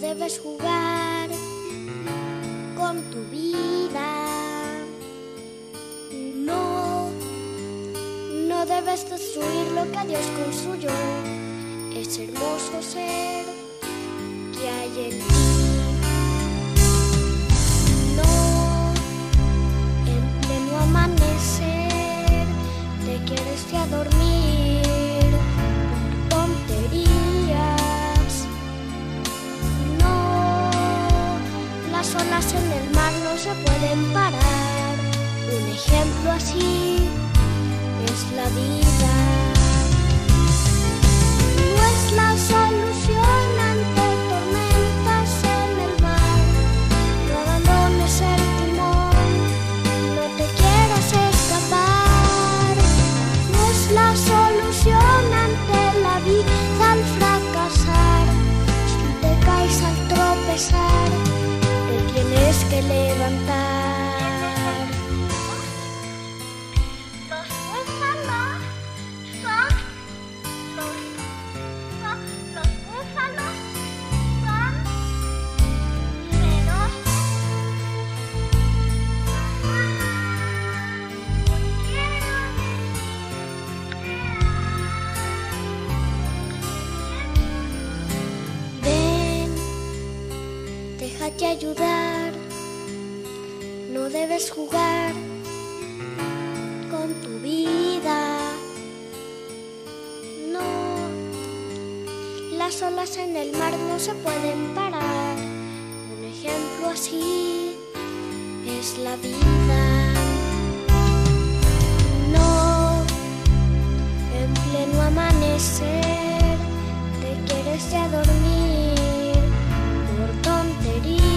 debes jugar con tu vida. No debes destruir lo que Dios construyó. Es hermoso ser que hay en ti. No, en pleno amanecer te quieres ya dormir por tonterías. No, las olas en el mar no se pueden parar. Un ejemplo así es la vida. No es la solución ante tormentas en el mar. No abandones el timón, no te quieras escapar. No es la solución ante la vida al fracasar. Si te caes al tropezar, te tienes que levantar. Déjate ayudar, no debes jugar con tu vida. No, las olas en el mar no se pueden parar. Un ejemplo así es la vida. No, en pleno amanecer te quieres ya dormir por tonterías.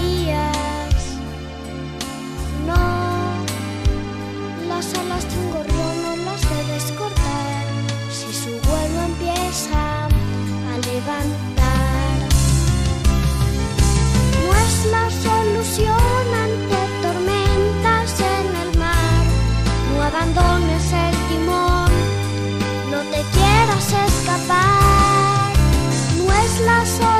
No, las alas de un gorrión no las debes cortar si su vuelo empieza a levantar. No es la solución ante tormentas en el mar. No abandones el timón, no te quieras escapar. No es la solución